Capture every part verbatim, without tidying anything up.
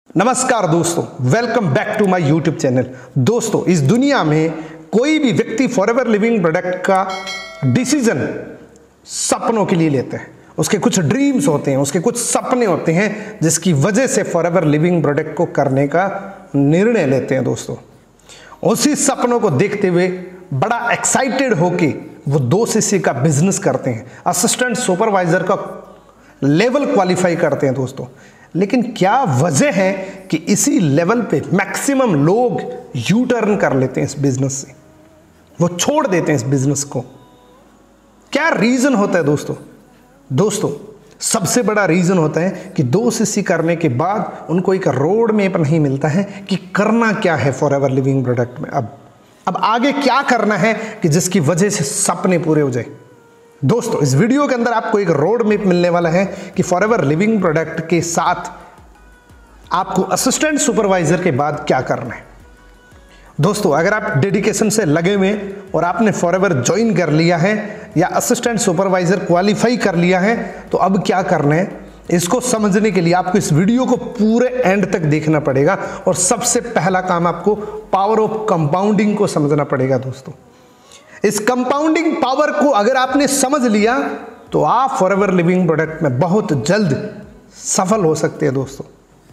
नमस्कार दोस्तों, welcome back to my YouTube channel. दोस्तों, इस दुनिया में कोई भी व्यक्ति फॉरएवर लिविंग प्रोडक्ट का डिसीजन सपनों के लिए लेते हैं। उसके कुछ ड्रीम्स होते हैं, उसके कुछ सपने होते हैं जिसकी वजह से फॉरएवर लिविंग प्रोडक्ट को करने का निर्णय लेते हैं। दोस्तों, उसी सपनों को देखते हुए बड़ा एक्साइटेड होके वो दो सीसी का बिजनेस करते हैं, असिस्टेंट सुपरवाइजर का लेवल क्वालिफाई करते हैं। दोस्तों, लेकिन क्या वजह है कि इसी लेवल पे मैक्सिमम लोग यू टर्न कर लेते हैं इस बिजनेस से, वो छोड़ देते हैं इस बिजनेस को? क्या रीजन होता है दोस्तों? दोस्तों, सबसे बड़ा रीजन होता है कि दो सीसी करने के बाद उनको एक रोड मैप नहीं मिलता है कि करना क्या है फॉरएवर लिविंग प्रोडक्ट में। अब अब आगे क्या करना है कि जिसकी वजह से सपने पूरे हो जाए। दोस्तों, इस वीडियो के अंदर आपको एक रोड मैप मिलने वाला है कि फॉरएवर लिविंग प्रोडक्ट के साथ आपको असिस्टेंट सुपरवाइजर के बाद क्या करना है। दोस्तों, अगर आप डेडिकेशन से लगे हुए और आपने फॉरएवर ज्वाइन कर लिया है या असिस्टेंट सुपरवाइजर क्वालिफाई कर लिया है, तो अब क्या करना है इसको समझने के लिए आपको इस वीडियो को पूरे एंड तक देखना पड़ेगा। और सबसे पहला काम, आपको पावर ऑफ कंपाउंडिंग को समझना पड़ेगा। दोस्तों, इस कंपाउंडिंग पावर को अगर आपने समझ लिया तो आप फॉरएवर लिविंग प्रोडक्ट में बहुत जल्द सफल हो सकते हैं। दोस्तों,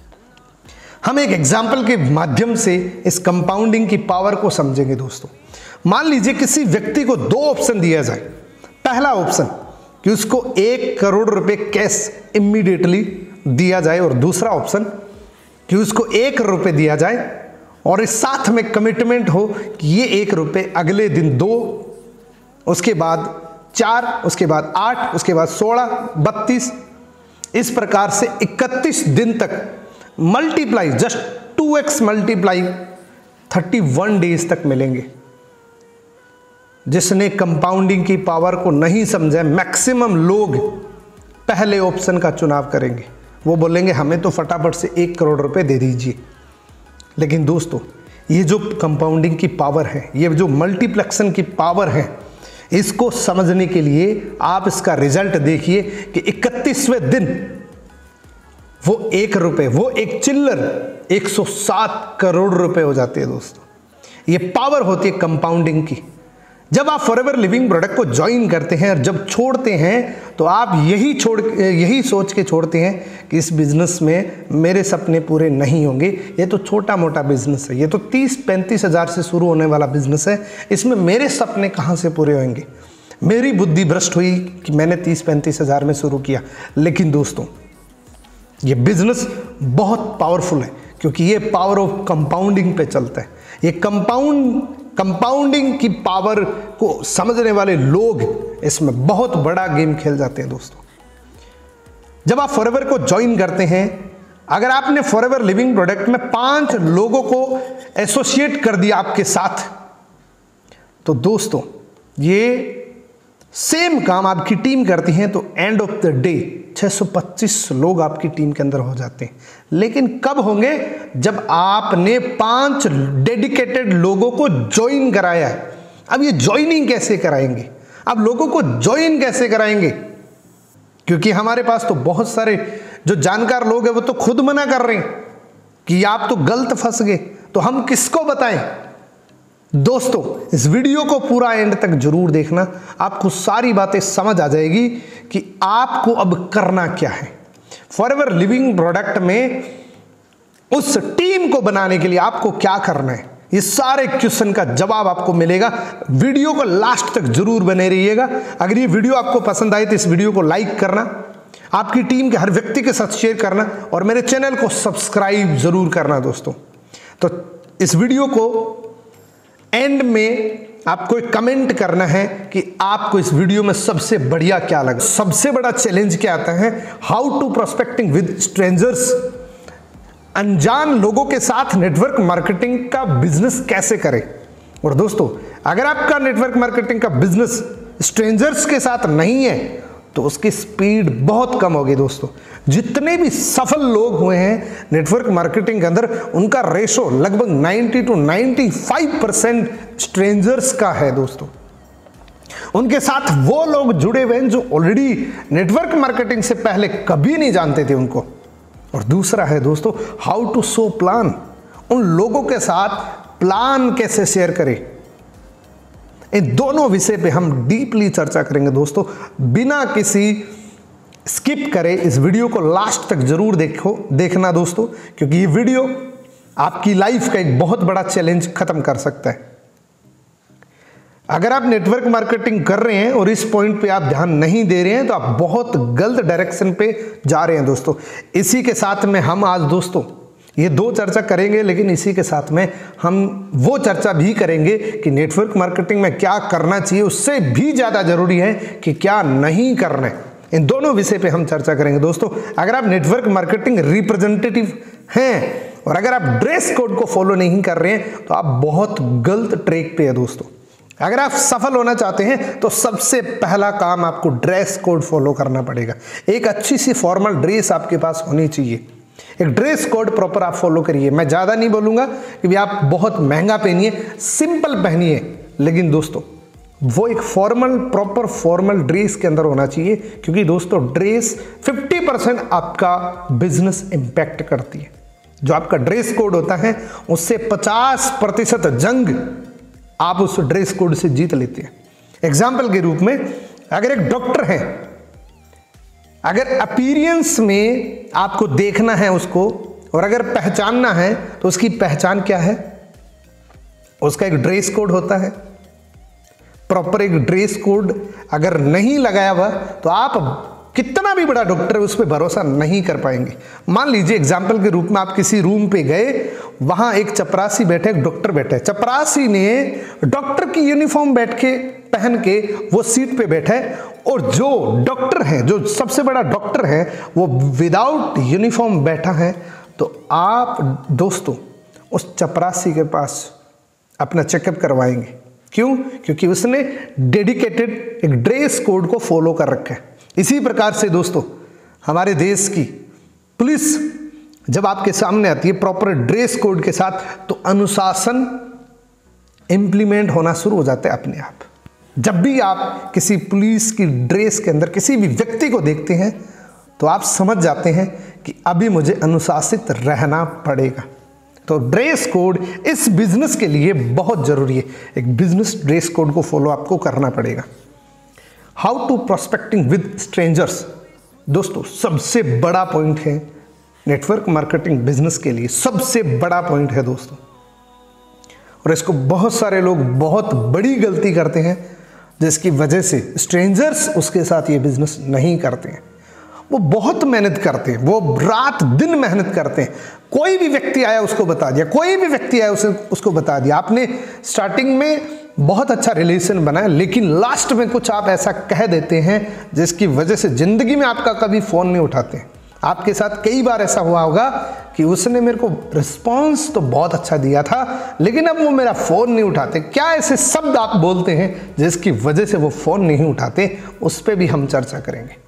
हम एक एग्जांपल के माध्यम से इस कंपाउंडिंग की पावर को समझेंगे। दोस्तों, मान लीजिए किसी व्यक्ति को दो ऑप्शन दिया जाए। पहला ऑप्शन कि उसको एक करोड़ रुपए कैश इमीडिएटली दिया जाए, और दूसरा ऑप्शन कि उसको एक करोड़ रुपए दिया जाए और इस साथ में कमिटमेंट हो कि ये एक रुपए अगले दिन दो, उसके बाद चार, उसके बाद आठ, उसके बाद सोलह, बत्तीस, इस प्रकार से इकतीस दिन तक multiply, just two X multiply thirty one days तक मिलेंगे। जिसने कंपाउंडिंग की पावर को नहीं समझा, मैक्सिमम लोग पहले ऑप्शन का चुनाव करेंगे। वो बोलेंगे हमें तो फटाफट से एक करोड़ रुपए दे दीजिए। लेकिन दोस्तों, ये जो कंपाउंडिंग की पावर है, ये जो मल्टीप्लेक्शन की पावर है, इसको समझने के लिए आप इसका रिजल्ट देखिए कि इकतीसवें दिन वो एक रुपए, वो एक चिल्लर एक सौ सात करोड़ रुपए हो जाते हैं। दोस्तों, ये पावर होती है कंपाउंडिंग की। जब आप फॉरएवर लिविंग प्रोडक्ट को ज्वाइन करते हैं और जब छोड़ते हैं तो आप यही छोड़ यही सोच के छोड़ते हैं कि इस बिजनेस में मेरे सपने पूरे नहीं होंगे, ये तो छोटा मोटा बिजनेस है, ये तो तीस पैंतीस हज़ार से शुरू होने वाला बिजनेस है, इसमें मेरे सपने कहाँ से पूरे होंगे। मेरी बुद्धि भ्रष्ट हुई कि मैंने तीस पैंतीस हज़ार में शुरू किया। लेकिन दोस्तों, ये बिजनेस बहुत पावरफुल है क्योंकि ये पावर ऑफ कंपाउंडिंग पे चलता है। ये कंपाउंड कंपाउंडिंग की पावर को समझने वाले लोग इसमें बहुत बड़ा गेम खेल जाते हैं। दोस्तों, जब आप फॉरएवर को ज्वाइन करते हैं, अगर आपने फॉरएवर लिविंग प्रोडक्ट में पांच लोगों को एसोसिएट कर दिया आपके साथ, तो दोस्तों ये सेम काम आपकी टीम करती है तो एंड ऑफ द डे छह सौ पच्चीस लोग आपकी टीम के अंदर हो जाते हैं। लेकिन कब होंगे? जब आपने पांच डेडिकेटेड लोगों को ज्वाइन कराया है। अब ये ज्वाइनिंग कैसे कराएंगे? अब लोगों को ज्वाइन कैसे कराएंगे? क्योंकि हमारे पास तो बहुत सारे जो जानकार लोग हैं वो तो खुद मना कर रहे हैं कि आप तो गलत फंस गए, तो हम किसको बताएं? दोस्तों, इस वीडियो को पूरा एंड तक जरूर देखना, आपको सारी बातें समझ आ जाएगी कि आपको अब करना क्या है। फॉरएवर लिविंग प्रोडक्ट में उस टीम को बनाने के लिए आपको क्या करना है, ये सारे क्वेश्चन का जवाब आपको मिलेगा। वीडियो को लास्ट तक जरूर बने रहिएगा। अगर ये वीडियो आपको पसंद आए तो इस वीडियो को लाइक करना, आपकी टीम के हर व्यक्ति के साथ शेयर करना और मेरे चैनल को सब्सक्राइब जरूर करना। दोस्तों, तो इस वीडियो को एंड में आपको एक कमेंट करना है कि आपको इस वीडियो में सबसे बढ़िया क्या लगा। सबसे बड़ा चैलेंज क्या आता है? How to prospecting with strangers. अनजान लोगों के साथ नेटवर्क मार्केटिंग का बिजनेस कैसे करें। और दोस्तों, अगर आपका नेटवर्क मार्केटिंग का बिजनेस स्ट्रेंजर्स के साथ नहीं है तो उसकी स्पीड बहुत कम होगी। दोस्तों, जितने भी सफल लोग हुए हैं नेटवर्क मार्केटिंग के अंदर, उनका रेशो लगभग नब्बे टू पचानवे परसेंट स्ट्रेंजर्स का है। दोस्तों, उनके साथ वो लोग जुड़े हुए हैं जो ऑलरेडी नेटवर्क मार्केटिंग से पहले कभी नहीं जानते थे उनको। और दूसरा है दोस्तों हाउ टू शो प्लान। उन लोगों के साथ प्लान कैसे शेयर करें, इन दोनों विषय पे हम डीपली चर्चा करेंगे दोस्तों। बिना किसी स्किप करे इस वीडियो को लास्ट तक जरूर देखो देखना दोस्तों, क्योंकि ये वीडियो आपकी लाइफ का एक बहुत बड़ा चैलेंज खत्म कर सकता है। अगर आप नेटवर्क मार्केटिंग कर रहे हैं और इस पॉइंट पे आप ध्यान नहीं दे रहे हैं तो आप बहुत गलत डायरेक्शन पे जा रहे हैं दोस्तों। इसी के साथ में हम आज दोस्तों ये दो चर्चा करेंगे, लेकिन इसी के साथ में हम वो चर्चा भी करेंगे कि नेटवर्क मार्केटिंग में क्या करना चाहिए, उससे भी ज़्यादा जरूरी है कि क्या नहीं करना है। इन दोनों विषय पे हम चर्चा करेंगे दोस्तों। अगर आप नेटवर्क मार्केटिंग रिप्रेजेंटेटिव हैं और अगर आप ड्रेस कोड को फॉलो नहीं कर रहे हैं तो आप बहुत गलत ट्रैक पे है दोस्तों। अगर आप सफल होना चाहते हैं तो सबसे पहला काम आपको ड्रेस कोड फॉलो करना पड़ेगा। एक अच्छी सी फॉर्मल ड्रेस आपके पास होनी चाहिए। एक ड्रेस कोड प्रॉपर आप फॉलो करिए। मैं ज़्यादा नहीं बोलूँगा कि आप बहुत महंगा पहनिए, सिंपल पहनिए, लेकिन दोस्तों वो एक फॉर्मल प्रॉपर फॉर्मल ड्रेस के अंदर होना चाहिए, क्योंकि दोस्तों ड्रेस फिफ्टी परसेंट आपका बिजनेस इम्पैक्ट करती है। जो आपका ड्रेस कोड होता है उससे पचास प्रतिशत जंग आप उस ड्रेस कोड से जीत लेते हैं। एग्जाम्पल के रूप में अगर एक डॉक्टर है, अगर अपीयरेंस में आपको देखना है उसको और अगर पहचानना है तो उसकी पहचान क्या है, उसका एक ड्रेस कोड होता है। प्रॉपर एक ड्रेस कोड अगर नहीं लगाया हुआ तो आप कितना भी बड़ा डॉक्टर उस पर भरोसा नहीं कर पाएंगे। मान लीजिए एग्जाम्पल के रूप में आप किसी रूम पे गए, वहां एक चपरासी बैठे, एक डॉक्टर बैठे। चपरासी ने डॉक्टर की यूनिफॉर्म बैठ के पहन के वो सीट पे बैठे और जो डॉक्टर है, जो सबसे बड़ा डॉक्टर है, वो विदाउट यूनिफॉर्म बैठा है। तो आप दोस्तों उस चपरासी के पास अपना चेकअप करवाएंगे। क्यों? क्योंकि उसने डेडिकेटेड एक ड्रेस कोड को फॉलो कर रखा है। इसी प्रकार से दोस्तों हमारे देश की पुलिस जब आपके सामने आती है प्रॉपर ड्रेस कोड के साथ, तो अनुशासन इंप्लीमेंट होना शुरू हो जाता है अपने आप। जब भी आप किसी पुलिस की ड्रेस के अंदर किसी भी व्यक्ति को देखते हैं तो आप समझ जाते हैं कि अभी मुझे अनुशासित रहना पड़ेगा। तो ड्रेस कोड इस बिजनेस के लिए बहुत जरूरी है। एक बिजनेस ड्रेस कोड को फॉलो आपको करना पड़ेगा। How to prospecting with strangers दोस्तों सबसे बड़ा पॉइंट है नेटवर्क मार्केटिंग बिजनेस के लिए, सबसे बड़ा पॉइंट है दोस्तों। और इसको बहुत सारे लोग बहुत बड़ी गलती करते हैं, जिसकी वजह से स्ट्रेंजर्स उसके साथ ये बिजनेस नहीं करते हैं। वो बहुत मेहनत करते हैं, वो रात दिन मेहनत करते हैं। कोई भी व्यक्ति आया उसको बता दिया, कोई भी व्यक्ति आया उसे उसको बता दिया। आपने स्टार्टिंग में बहुत अच्छा रिलेशन बनाया, लेकिन लास्ट में कुछ आप ऐसा कह देते हैं जिसकी वजह से जिंदगी में आपका कभी फ़ोन नहीं उठाते। आपके साथ कई बार ऐसा हुआ होगा कि उसने मेरे को रिस्पॉन्स तो बहुत अच्छा दिया था, लेकिन अब वो मेरा फ़ोन नहीं उठाते। क्या ऐसे शब्द आप बोलते हैं जिसकी वजह से वो फ़ोन नहीं उठाते, उस पर भी हम चर्चा करेंगे।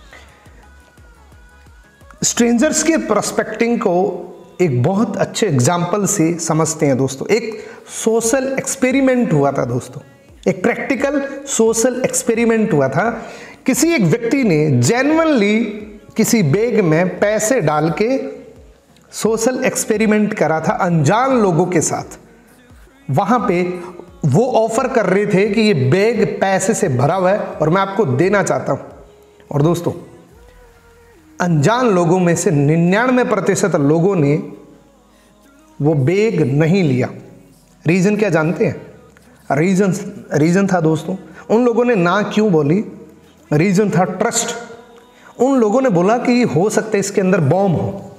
स्ट्रेंजर्स के प्रोस्पेक्टिंग को एक बहुत अच्छे एग्जाम्पल से समझते हैं दोस्तों। एक सोशल एक्सपेरिमेंट हुआ था दोस्तों, एक प्रैक्टिकल सोशल एक्सपेरिमेंट हुआ था। किसी एक व्यक्ति ने जेन्युइनली किसी बैग में पैसे डाल के सोशल एक्सपेरिमेंट करा था अनजान लोगों के साथ। वहां पे वो ऑफर कर रहे थे कि ये बैग पैसे से भरा हुआ है और मैं आपको देना चाहता हूं। और दोस्तों अनजान लोगों में से निन्यानवे प्रतिशत लोगों ने वो बैग नहीं लिया। रीजन क्या जानते हैं? रीजन रीजन था दोस्तों, उन लोगों ने ना क्यों बोली? रीजन था ट्रस्ट। उन लोगों ने बोला कि हो सकता है इसके अंदर बॉम्ब हो,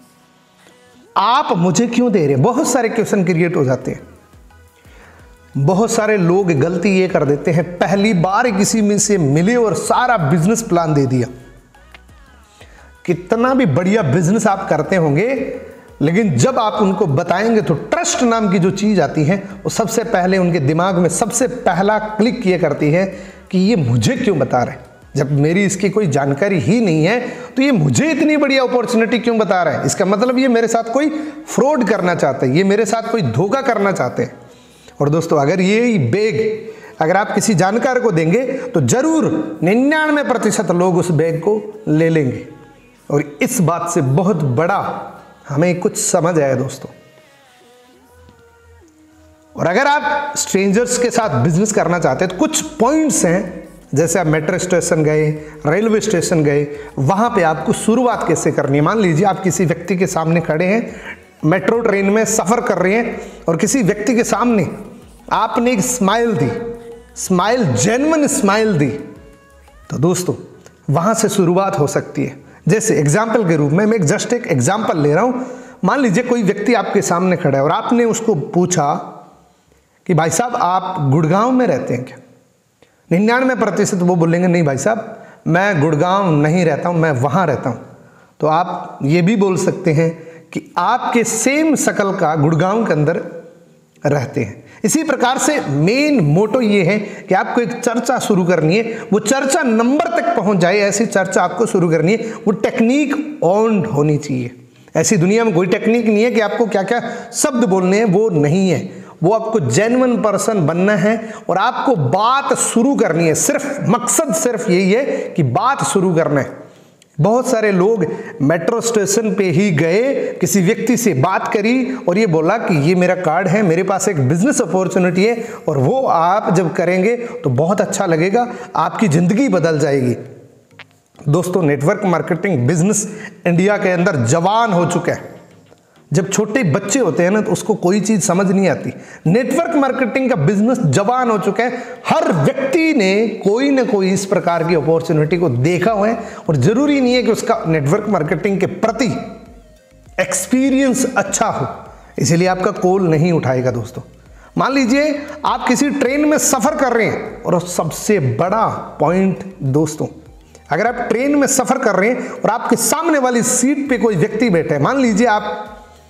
आप मुझे क्यों दे रहे? बहुत सारे क्वेश्चन क्रिएट हो जाते हैं। बहुत सारे लोग गलती ये कर देते हैं, पहली बार किसी में से मिले और सारा बिजनेस प्लान दे दिया। कितना भी बढ़िया बिजनेस आप करते होंगे, लेकिन जब आप उनको बताएंगे तो ट्रस्ट नाम की जो चीज आती है वो सबसे पहले उनके दिमाग में सबसे पहला क्लिक ये करती है कि ये मुझे क्यों बता रहे हैं। जब मेरी इसकी कोई जानकारी ही नहीं है तो ये मुझे इतनी बड़ी अपॉर्चुनिटी क्यों बता रहा है? इसका मतलब ये मेरे साथ कोई फ्रॉड करना चाहते हैं, ये मेरे साथ कोई धोखा करना चाहते हैं। और दोस्तों अगर ये बैग अगर आप किसी जानकार को देंगे तो जरूर निन्यानवे प्रतिशत लोग उस बैग को ले लेंगे। और इस बात से बहुत बड़ा हमें कुछ समझ आया दोस्तों। और अगर आप स्ट्रेंजर्स के साथ बिजनेस करना चाहते हैं तो कुछ पॉइंट्स हैं, जैसे आप मेट्रो स्टेशन गए, रेलवे स्टेशन गए, वहां पे आपको शुरुआत कैसे करनी है। मान लीजिए आप किसी व्यक्ति के सामने खड़े हैं, मेट्रो ट्रेन में सफर कर रहे हैं और किसी व्यक्ति के सामने आपने एक स्माइल दी, स्माइल जेन्युइन स्माइल दी, तो दोस्तों वहां से शुरुआत हो सकती है। जैसे एग्जाम्पल के रूप में मैं एक जस्ट एक एग्जाम्पल ले रहा हूं। मान लीजिए कोई व्यक्ति आपके सामने खड़ा है और आपने उसको पूछा कि भाई साहब आप गुड़गांव में रहते हैं क्या? निन्यानवे प्रतिशत वो बोलेंगे नहीं भाई साहब मैं गुड़गांव नहीं रहता हूं, मैं वहां रहता हूं। तो आप ये भी बोल सकते हैं कि आपके सेम शकल का गुड़गांव के अंदर रहते हैं। इसी प्रकार से मेन मोटो ये है कि आपको एक चर्चा शुरू करनी है, वो चर्चा नंबर तक पहुंच जाए, ऐसी चर्चा आपको शुरू करनी है। वो टेक्निक ऑन होनी चाहिए। ऐसी दुनिया में कोई टेक्निक नहीं है कि आपको क्या क्या शब्द बोलने हैं, वो नहीं है। वो आपको जेन्युइन पर्सन बनना है और आपको बात शुरू करनी है। सिर्फ मकसद सिर्फ यही है कि बात शुरू करना है। बहुत सारे लोग मेट्रो स्टेशन पे ही गए, किसी व्यक्ति से बात करी और ये बोला कि ये मेरा कार्ड है, मेरे पास एक बिजनेस अपॉर्चुनिटी है, और वो आप जब करेंगे तो बहुत अच्छा लगेगा, आपकी जिंदगी बदल जाएगी। दोस्तों नेटवर्क मार्केटिंग बिजनेस इंडिया के अंदर जवान हो चुका है। जब छोटे बच्चे होते हैं ना तो उसको कोई चीज समझ नहीं आती। नेटवर्क मार्केटिंग का बिजनेस जवान हो चुका है। हर व्यक्ति ने कोई ना कोई इस प्रकार की अपॉर्चुनिटी को देखा हुआ है और जरूरी नहीं है कि उसका नेटवर्क मार्केटिंग के प्रति एक्सपीरियंस अच्छा हो, इसलिए आपका कॉल नहीं उठाएगा। दोस्तों मान लीजिए आप किसी ट्रेन में सफर कर रहे हैं, और सबसे बड़ा पॉइंट दोस्तों, अगर आप ट्रेन में सफर कर रहे हैं और आपके सामने वाली सीट पे कोई व्यक्ति बैठा है, मान लीजिए आप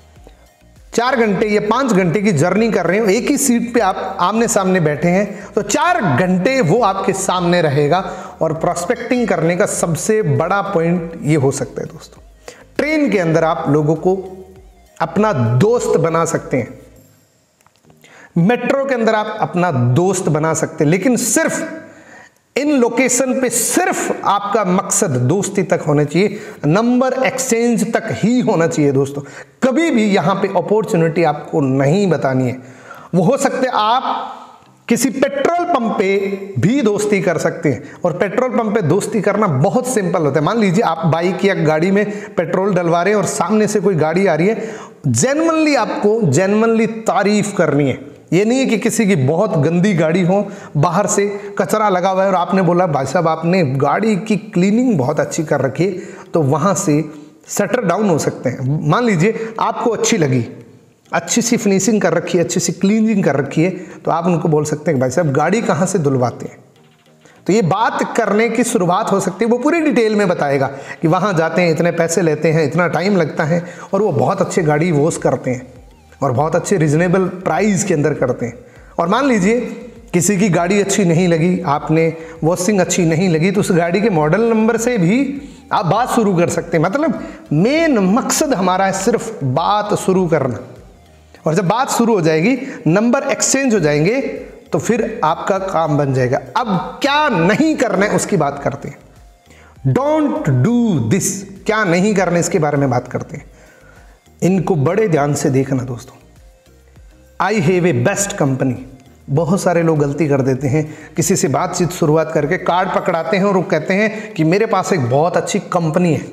चार घंटे या पांच घंटे की जर्नी कर रहे हो, एक ही सीट पे आप आमने सामने बैठे हैं, तो चार घंटे वो आपके सामने रहेगा। और प्रोस्पेक्टिंग करने का सबसे बड़ा पॉइंट ये हो सकता है दोस्तों, ट्रेन के अंदर आप लोगों को अपना दोस्त बना सकते हैं, मेट्रो के अंदर आप अपना दोस्त बना सकते हैं, लेकिन सिर्फ इन लोकेशन पे सिर्फ आपका मकसद दोस्ती तक होना चाहिए, नंबर एक्सचेंज तक ही होना चाहिए। दोस्तों कभी भी यहां पे अपॉर्चुनिटी आपको नहीं बतानी है। वो हो सकते आप किसी पेट्रोल पंप पे भी दोस्ती कर सकते हैं, और पेट्रोल पंप पे दोस्ती करना बहुत सिंपल होता है। मान लीजिए आप बाइक या गाड़ी में पेट्रोल डलवा रहे हैं और सामने से कोई गाड़ी आ रही है, जेन्युइनली आपको जेन्युइनली तारीफ करनी है। ये नहीं है कि किसी की बहुत गंदी गाड़ी हो, बाहर से कचरा लगा हुआ है और आपने बोला भाई साहब आपने गाड़ी की क्लीनिंग बहुत अच्छी कर रखी है, तो वहां से शटर डाउन हो सकते हैं। मान लीजिए आपको अच्छी लगी, अच्छी सी फिनिशिंग कर रखी है, अच्छी सी क्लीनिंग कर रखी है, तो आप उनको बोल सकते हैं कि भाई साहब गाड़ी कहाँ से धुलवाते हैं। तो ये बात करने की शुरुआत हो सकती है। वो पूरी डिटेल में बताएगा कि वहाँ जाते हैं, इतने पैसे लेते हैं, इतना टाइम लगता है, और वो बहुत अच्छी गाड़ी वॉश करते हैं और बहुत अच्छे रिजनेबल प्राइस के अंदर करते हैं। और मान लीजिए किसी की गाड़ी अच्छी नहीं लगी, आपने वॉशिंग अच्छी नहीं लगी, तो उस गाड़ी के मॉडल नंबर से भी आप बात शुरू कर सकते हैं। मतलब मेन मकसद हमारा है सिर्फ बात शुरू करना, और जब बात शुरू हो जाएगी, नंबर एक्सचेंज हो जाएंगे, तो फिर आपका काम बन जाएगा। अब क्या नहीं करना है उसकी बात करते हैं। डोंट डू दिस, क्या नहीं करना इसके बारे में बात करते हैं। इनको बड़े ध्यान से देखना दोस्तों। I have a best company. बहुत सारे लोग गलती कर देते हैं, किसी से बातचीत शुरुआत करके कार्ड पकड़ाते हैं और वो कहते हैं कि मेरे पास एक बहुत अच्छी कंपनी है।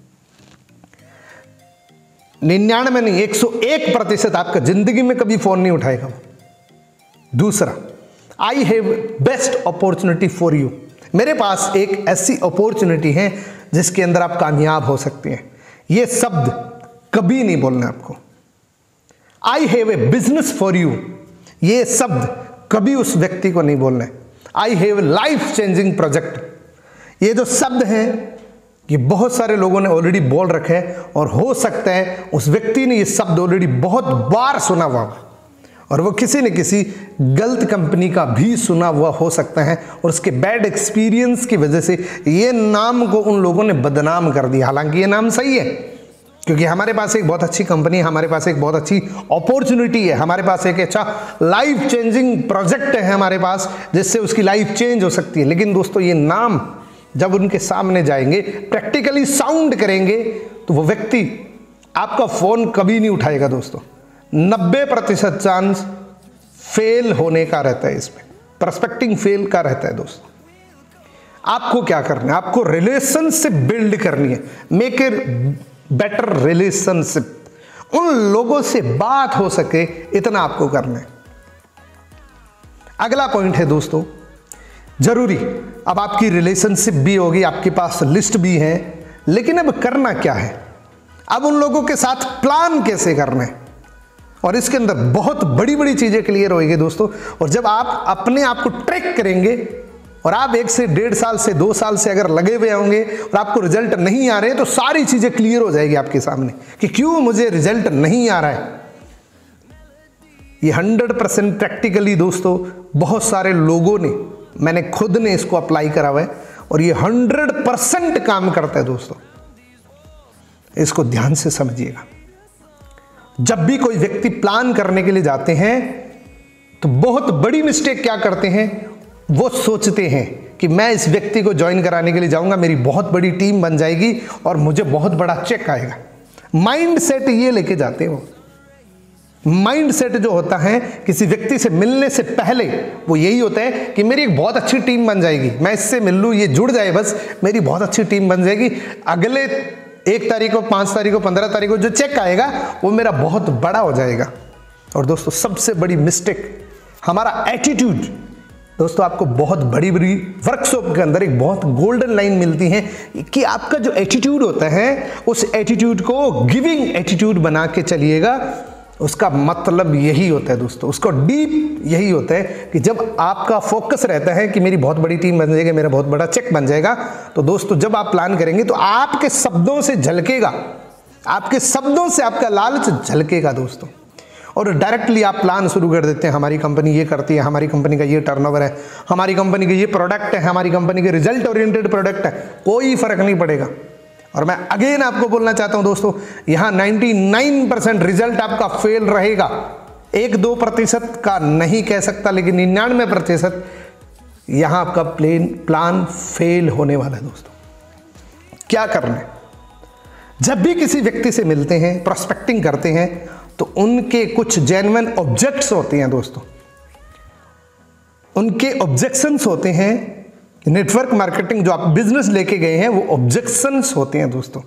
निन्यानवे नहीं, एक सौ एक प्रतिशत आपका जिंदगी में कभी फोन नहीं उठाएगा वो। दूसरा, I have best opportunity for you. मेरे पास एक ऐसी अपॉर्चुनिटी है जिसके अंदर आप कामयाब हो सकते हैं। ये शब्द कभी नहीं बोलना आपको। I have a business for you, ये शब्द कभी उस व्यक्ति को नहीं बोलना है। I have life changing project, ये जो शब्द हैं ये बहुत सारे लोगों ने ऑलरेडी बोल रखे हैं, और हो सकता है उस व्यक्ति ने ये शब्द ऑलरेडी बहुत बार सुना हुआ होगा, और वो किसी न किसी गलत कंपनी का भी सुना हुआ हो सकता है, और उसके बैड एक्सपीरियंस की वजह से ये नाम को उन लोगों ने बदनाम कर दिया। हालांकि ये नाम सही है, क्योंकि हमारे पास एक बहुत अच्छी कंपनी है, हमारे पास एक बहुत अच्छी अपॉर्चुनिटी है, हमारे पास एक अच्छा लाइफ चेंजिंग प्रोजेक्ट है हमारे पास, जिससे उसकी लाइफ चेंज हो सकती है। लेकिन दोस्तों ये नाम जब उनके सामने जाएंगे, प्रैक्टिकली साउंड करेंगे, तो वो व्यक्ति आपका फोन कभी नहीं उठाएगा दोस्तों। नब्बे प्रतिशत चांस फेल होने का रहता है, इसमें प्रोस्पेक्टिंग फेल का रहता है दोस्तों। आपको क्या करना है, आपको रिलेशनशिप बिल्ड करनी है, मेक ए बेटर रिलेशनशिप, उन लोगों से बात हो सके इतना आपको करना है। अगला पॉइंट है दोस्तों, जरूरी अब आपकी रिलेशनशिप भी होगी, आपके पास लिस्ट भी है, लेकिन अब करना क्या है, अब उन लोगों के साथ प्लान कैसे करना है, और इसके अंदर बहुत बड़ी बड़ी चीजें क्लियर होएगी दोस्तों। और जब आप अपने आप को ट्रैक करेंगे, और आप एक से डेढ़ साल से दो साल से अगर लगे हुए होंगे और आपको रिजल्ट नहीं आ रहे, तो सारी चीजें क्लियर हो जाएगी आपके सामने कि क्यों मुझे रिजल्ट नहीं आ रहा है। ये हंड्रेड परसेंट प्रैक्टिकली दोस्तों बहुत सारे लोगों ने, मैंने खुद ने इसको अप्लाई करा हुआ है, और ये हंड्रेड परसेंट काम करता है दोस्तों। इसको ध्यान से समझिएगा। जब भी कोई व्यक्ति प्लान करने के लिए जाते हैं तो बहुत बड़ी मिस्टेक क्या करते हैं, वो सोचते हैं कि मैं इस व्यक्ति को ज्वाइन कराने के लिए जाऊंगा, मेरी बहुत बड़ी टीम बन जाएगी और मुझे बहुत बड़ा चेक आएगा। माइंड सेट ये लेके जाते हैं। वो माइंड सेट जो होता है किसी व्यक्ति से मिलने से पहले, वो यही होता है कि मेरी एक बहुत अच्छी टीम बन जाएगी, मैं इससे मिल लूँ, ये जुड़ जाए बस, मेरी बहुत अच्छी टीम बन जाएगी, अगले एक तारीख को, पांच तारीख को, पंद्रह तारीख को जो चेक आएगा वो मेरा बहुत बड़ा हो जाएगा। और दोस्तों सबसे बड़ी मिस्टेक हमारा एटीट्यूड। दोस्तों आपको बहुत बड़ी बड़ी वर्कशॉप के अंदर एक बहुत गोल्डन लाइन मिलती है कि आपका जो एटीट्यूड होता है, उस एटीट्यूड को गिविंग एटीट्यूड बना के चलिएगा। उसका मतलब यही होता है दोस्तों, उसका डीप यही होता है कि जब आपका फोकस रहता है कि मेरी बहुत बड़ी टीम बन जाएगी, मेरा बहुत बड़ा चेक बन जाएगा, तो दोस्तों जब आप प्लान करेंगे तो आपके शब्दों से झलकेगा, आपके शब्दों से आपका लालच झलकेगा दोस्तों। और डायरेक्टली आप प्लान शुरू कर देते हैं, हमारी कंपनी ये करती है, हमारी कंपनी का ये टर्नओवर है, हमारी कंपनी के ये प्रोडक्ट है, हमारी कंपनी के रिजल्ट ओरिएंटेड प्रोडक्ट है, कोई फर्क नहीं पड़ेगा। और मैं अगेन आपको बोलना चाहता हूं दोस्तों, यहां निन्यानवे परसेंट रिजल्ट आपका फेल रहेगा, एक दो प्रतिशत का नहीं कह सकता, लेकिन निन्यानवे प्रतिशत यहां आपका प्लेन प्लान फेल होने वाला है दोस्तों। क्या करना है, जब भी किसी व्यक्ति से मिलते हैं, प्रोस्पेक्टिंग करते हैं, तो उनके कुछ जेन्युइन ऑब्जेक्ट्स होते हैं दोस्तों, उनके ऑब्जेक्शंस होते हैं। नेटवर्क मार्केटिंग जो आप बिजनेस लेके गए हैं, वो ऑब्जेक्शंस होते हैं दोस्तों।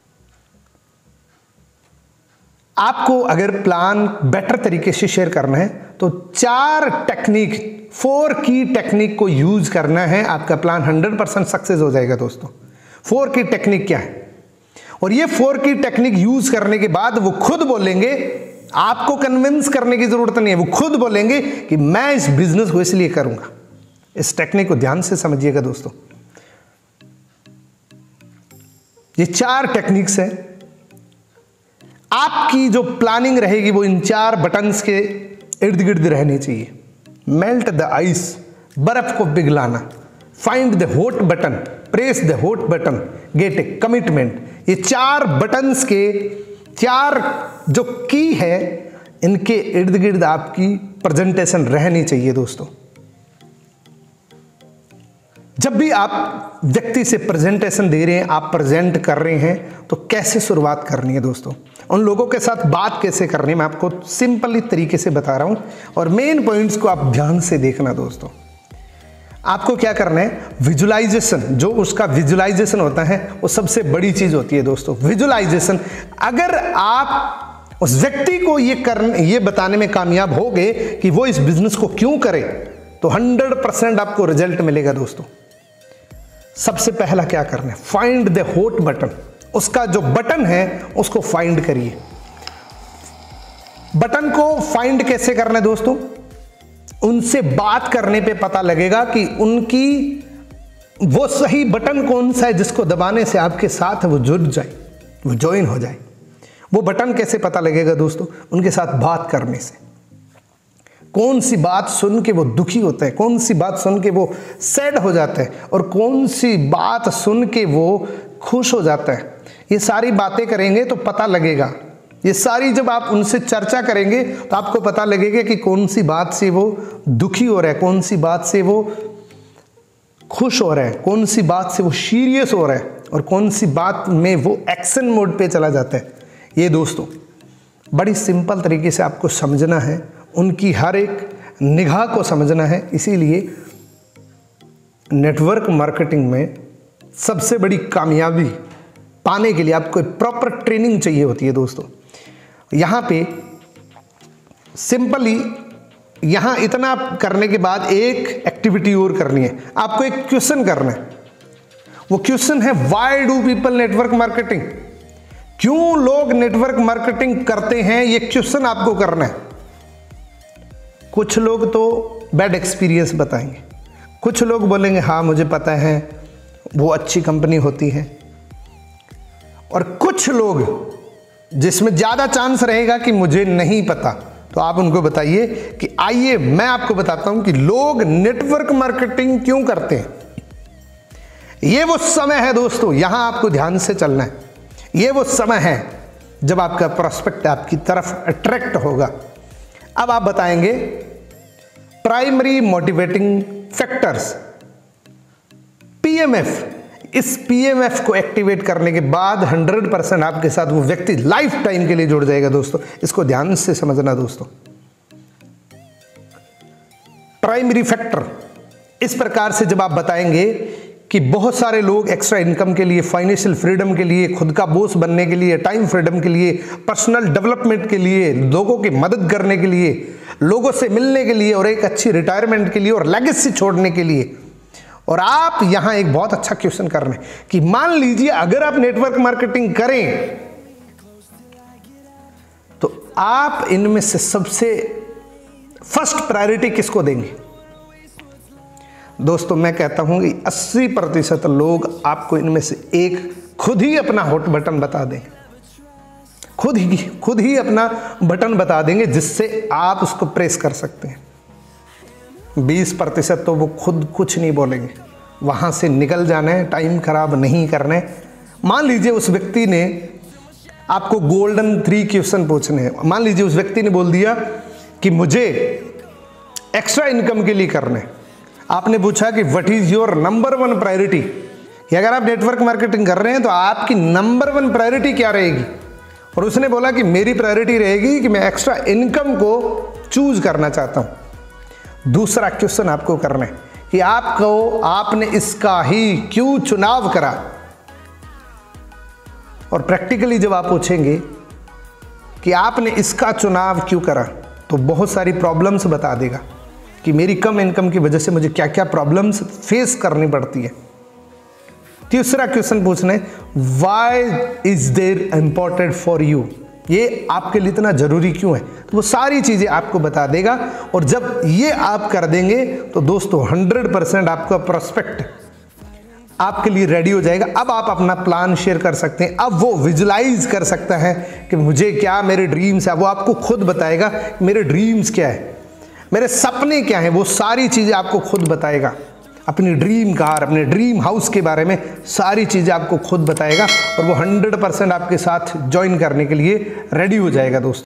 आपको अगर प्लान बेटर तरीके से शेयर करना है तो चार टेक्निक, फोर की टेक्निक को यूज करना है, आपका प्लान हंड्रेड परसेंट सक्सेस हो जाएगा दोस्तों। फोर की टेक्निक क्या है, और ये फोर की टेक्निक यूज करने के बाद वो खुद बोलेंगे, आपको कन्विंस करने की जरूरत नहीं है, वो खुद बोलेंगे कि मैं इस बिजनेस को इसलिए करूंगा। इस टेक्निक को ध्यान से समझिएगा दोस्तों। ये चार टेक्निक्स हैं। आपकी जो प्लानिंग रहेगी वो इन चार बटन्स के इर्द गिर्द रहनी चाहिए। मेल्ट द आइस, बर्फ को पिघलाना, find the hot button, press the hot button, get a commitment. ये चार बटन्स के चार जो की है, इनके इर्द गिर्द आपकी प्रेजेंटेशन रहनी चाहिए दोस्तों। जब भी आप व्यक्ति से प्रेजेंटेशन दे रहे हैं, आप प्रेजेंट कर रहे हैं, तो कैसे शुरुआत करनी है दोस्तों, उन लोगों के साथ बात कैसे करनी है, मैं आपको सिंपली तरीके से बता रहा हूं, और मेन पॉइंट्स को आप ध्यान से देखना दोस्तों। आपको क्या करना है, विजुअलाइजेशन, जो उसका विजुअलाइजेशन होता है वो सबसे बड़ी चीज होती है दोस्तों। विजुअलाइजेशन, अगर आप उस व्यक्ति को ये करने ये बताने में कामयाब हो गए कि वो इस बिजनेस को क्यों करे, तो हंड्रेड परसेंट आपको रिजल्ट मिलेगा दोस्तों। सबसे पहला क्या करना है, फाइंड द हॉट बटन। उसका जो बटन है उसको फाइंड करिए। बटन को फाइंड कैसे करना है दोस्तों, उनसे बात करने पे पता लगेगा कि उनकी वो सही बटन कौन सा है जिसको दबाने से आपके साथ वो जुड़ जाए, वो ज्वाइन हो जाए। वो बटन कैसे पता लगेगा दोस्तों, उनके साथ बात करने से। कौन सी बात सुन के वो दुखी होता है, कौन सी बात सुन के वो सैड हो जाता है, और कौन सी बात सुन के वो खुश हो जाता है। ये सारी बातें करेंगे तो पता लगेगा। ये सारी जब आप उनसे चर्चा करेंगे तो आपको पता लगेगा कि कौन सी बात से वो दुखी हो रहा है, कौन सी बात से वो खुश हो रहे हैं, कौन सी बात से वो सीरियस हो रहे हैं और कौन सी बात में वो एक्शन मोड पे चला जाता है, ये दोस्तों बड़ी सिंपल तरीके से आपको समझना है, उनकी हर एक निगाह को समझना है। इसीलिए नेटवर्क मार्केटिंग में सबसे बड़ी कामयाबी पाने के लिए आपको प्रॉपर ट्रेनिंग चाहिए होती है दोस्तों। यहाँ पे सिंपली यहाँ इतना करने के बाद एक एक्टिविटी और करनी है, आपको एक क्वेश्चन करना है। वो क्वेश्चन है why do people network marketing, क्यों लोग नेटवर्क मार्केटिंग करते हैं, ये क्वेश्चन आपको करना है। कुछ लोग तो बैड एक्सपीरियंस बताएंगे, कुछ लोग बोलेंगे हाँ मुझे पता है वो अच्छी कंपनी होती है, और कुछ लोग जिसमें ज़्यादा चांस रहेगा कि मुझे नहीं पता। तो आप उनको बताइए कि आइए मैं आपको बताता हूं कि लोग नेटवर्क मार्केटिंग क्यों करते हैं। ये वो समय है दोस्तों, यहां आपको ध्यान से चलना है। ये वो समय है जब आपका प्रोस्पेक्ट आपकी तरफ अट्रैक्ट होगा। अब आप बताएंगे प्राइमरी मोटिवेटिंग फैक्टर्स, पीएमएफ। इस पीएमएफ को एक्टिवेट करने के बाद हंड्रेड परसेंट आपके साथ वो व्यक्ति लाइफ टाइम के लिए जुड़ जाएगा दोस्तों। इसको ध्यान से समझना दोस्तों। प्राइमरी फैक्टर इस प्रकार से जब आप बताएंगे कि बहुत सारे लोग एक्स्ट्रा इनकम के लिए, फाइनेंशियल फ्रीडम के लिए, खुद का बॉस बनने के लिए, टाइम फ्रीडम के लिए, पर्सनल डेवलपमेंट के लिए, लोगों की मदद करने के लिए, लोगों से मिलने के लिए और एक अच्छी रिटायरमेंट के लिए और लेगेसी छोड़ने के लिए। और आप यहां एक बहुत अच्छा क्वेश्चन कर रहे हैं कि मान लीजिए अगर आप नेटवर्क मार्केटिंग करें तो आप इनमें से सबसे फर्स्ट प्रायोरिटी किसको देंगे। दोस्तों मैं कहता हूं कि अस्सी प्रतिशत लोग आपको इनमें से एक खुद ही अपना हॉट बटन बता देंगे, खुद ही खुद ही अपना बटन बता देंगे जिससे आप उसको प्रेस कर सकते हैं। बीस प्रतिशत तो वो खुद कुछ नहीं बोलेंगे, वहाँ से निकल जाना है, टाइम खराब नहीं करना है। मान लीजिए उस व्यक्ति ने आपको गोल्डन थ्री क्वेश्चन पूछने हैं। मान लीजिए उस व्यक्ति ने बोल दिया कि मुझे एक्स्ट्रा इनकम के लिए करना है। आपने पूछा कि what is your number one priority, कि अगर आप नेटवर्क मार्केटिंग कर रहे हैं तो आपकी नंबर वन प्रायोरिटी क्या रहेगी। और उसने बोला कि मेरी प्रायोरिटी रहेगी कि मैं एक्स्ट्रा इनकम को चूज करना चाहता हूँ। दूसरा क्वेश्चन आपको करना है कि आपको आपने इसका ही क्यों चुनाव करा। और प्रैक्टिकली जब आप पूछेंगे कि आपने इसका चुनाव क्यों करा तो बहुत सारी प्रॉब्लम्स बता देगा कि मेरी कम इनकम की वजह से मुझे क्या क्या प्रॉब्लम्स फेस करनी पड़ती है। तीसरा क्वेश्चन पूछना है why is there important for you, ये आपके लिए इतना जरूरी क्यों है। तो वो सारी चीजें आपको बता देगा। और जब ये आप कर देंगे तो दोस्तों हंड्रेड परसेंट आपका प्रोस्पेक्ट आपके लिए रेडी हो जाएगा। अब आप अपना प्लान शेयर कर सकते हैं। अब वो विजुलाइज कर सकता है कि मुझे क्या मेरे ड्रीम्स है, वो आपको खुद बताएगा मेरे ड्रीम्स क्या है, मेरे सपने क्या हैं, वो सारी चीजें आपको खुद बताएगा। अपनी ड्रीम कार, अपने ड्रीम हाउस के बारे में सारी चीज़ें आपको खुद बताएगा और वो हंड्रेड परसेंट आपके साथ ज्वाइन करने के लिए रेडी हो जाएगा दोस्तों।